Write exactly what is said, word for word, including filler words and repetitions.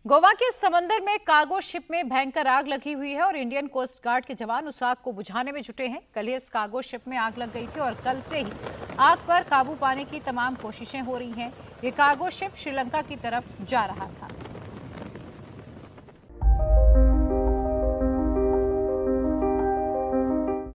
गोवा के समंदर में कार्गो शिप में भयंकर आग लगी हुई है और इंडियन कोस्ट गार्ड के जवान उस आग को बुझाने में जुटे हैं। कल ही इस कार्गो शिप में आग लग गई थी और कल से ही आग पर काबू पाने की तमाम कोशिशें हो रही हैं। ये कार्गो शिप श्रीलंका की तरफ जा रहा था।